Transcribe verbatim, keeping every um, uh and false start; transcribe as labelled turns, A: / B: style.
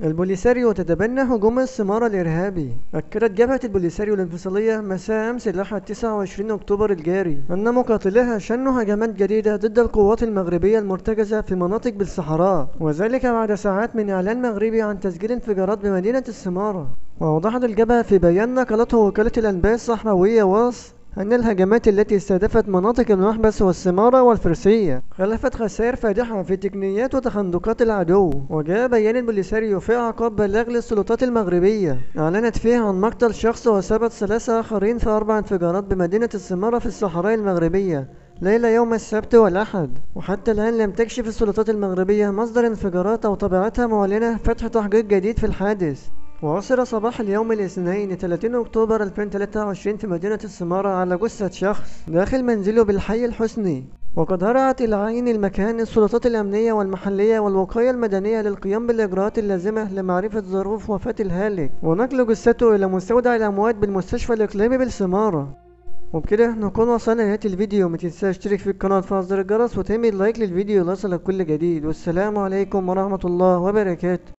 A: البوليساريو تتبنى هجوم السمارة الإرهابي. أكدت جبهة البوليساريو الانفصالية مساء أمس الأحد تسعة وعشرين أكتوبر الجاري أن مقاتليها شنوا هجمات جديدة ضد القوات المغربية المرتكزة في مناطق بالصحراء، وذلك بعد ساعات من إعلان مغربي عن تسجيل انفجارات بمدينة السمارة. وأوضحت الجبهة في بيان نقلته وكالة الأنباء الصحراوية واص أن الهجمات التي استهدفت مناطق المحبس والسمارة والفرسية خلفت خسائر فادحة في تقنيات وتخندقات العدو. وجاء بيان البوليساريو في أعقاب بلاغ للسلطات المغربية أعلنت فيه عن مقتل شخص وإصابة ثلاثة آخرين في أربع انفجارات بمدينة السمارة في الصحراء المغربية ليلة يوم السبت والأحد. وحتى الآن لم تكشف السلطات المغربية مصدر انفجارات أو طبيعتها، معلنة فتح تحقيق جديد في الحادث. وعثر صباح اليوم الاثنين ثلاثين أكتوبر ألفين وثلاثة وعشرين في مدينة السمارة على جثة شخص داخل منزله بالحي الحسني. وقد هرعت إلى عين المكان السلطات الأمنية والمحلية والوقاية المدنية للقيام بالإجراءات اللازمة لمعرفة ظروف وفاة الهالك ونقل جثته إلى مستودع الأموات بالمستشفى الإقليمي بالسمارة. وبكده نكون وصلنا لنهاية الفيديو. متنساش تشترك في القناة وتفعل زر الجرس وتعمل لايك للفيديو ليصلك كل جديد، والسلام عليكم ورحمة الله وبركاته.